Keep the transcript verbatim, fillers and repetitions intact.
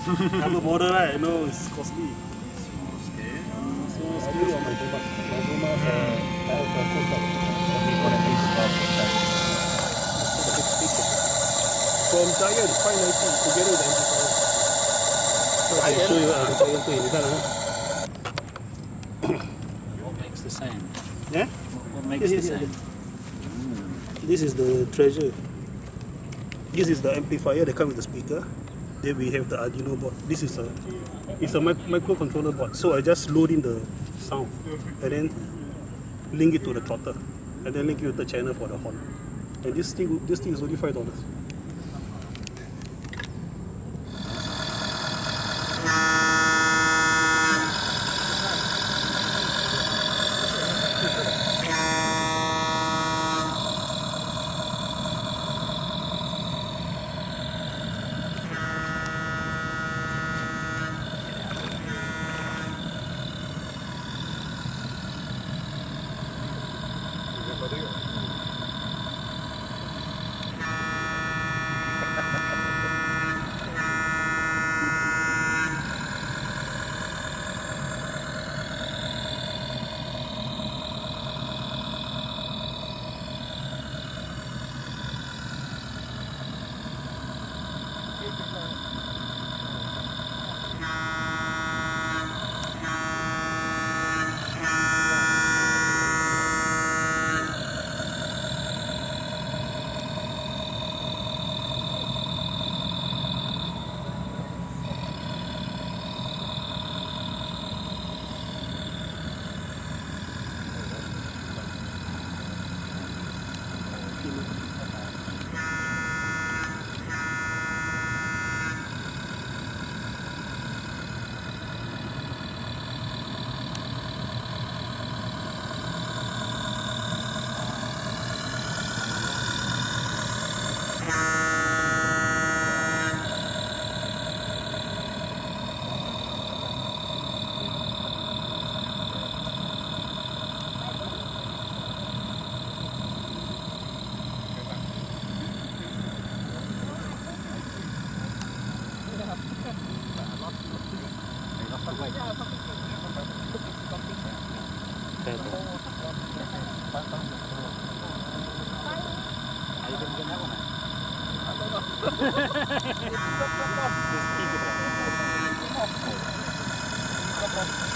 have a model, right? I know it's costly. Small scale. Small scale on my Dumas. My Dumas uh, have a coastal. Okay, what are these about? From Giant, five ninety together with the amplifier. So I can show you uh, the Giant too. What makes the sound? Yeah? What makes yeah, the yeah, sound? Yeah. This is the treasure. This is the amplifier that comes with the speaker. Then we have the Arduino board. This is a it's a mic microcontroller board. So I just load in the sound and then link it to the throttle and then link it with the channel for the horn. And this thing this thing is only five dollars. Just keep it.